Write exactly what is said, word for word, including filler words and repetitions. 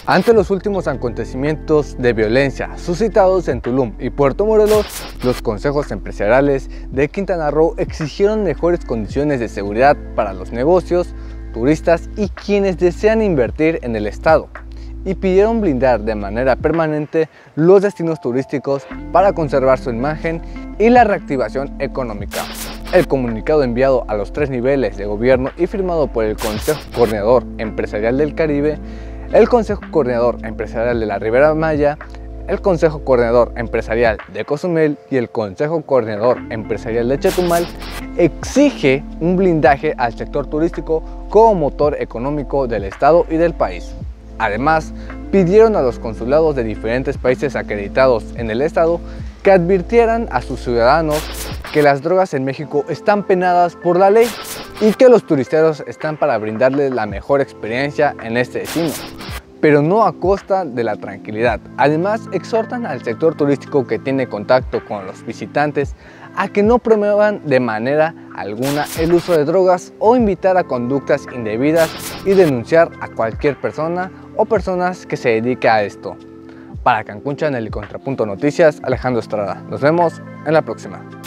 Ante los últimos acontecimientos de violencia suscitados en Tulum y Puerto Morelos, los consejos empresariales de Quintana Roo exigieron mejores condiciones de seguridad para los negocios, turistas y quienes desean invertir en el estado, y pidieron blindar de manera permanente los destinos turísticos para conservar su imagen y la reactivación económica. El comunicado enviado a los tres niveles de gobierno y firmado por el Consejo Coordinador Empresarial del Caribe, el Consejo Coordinador Empresarial de la Ribera Maya, el Consejo Coordinador Empresarial de Cozumel y el Consejo Coordinador Empresarial de Chetumal, exige un blindaje al sector turístico como motor económico del estado y del país. Además, pidieron a los consulados de diferentes países acreditados en el estado que advirtieran a sus ciudadanos que las drogas en México están penadas por la ley y que los turisteros están para brindarles la mejor experiencia en este destino, pero no a costa de la tranquilidad. Además, exhortan al sector turístico que tiene contacto con los visitantes a que no promuevan de manera alguna el uso de drogas o invitar a conductas indebidas y denunciar a cualquier persona o personas que se dedique a esto. Para Cancún Channel y Contrapunto Noticias, Alejandro Estrada. Nos vemos en la próxima.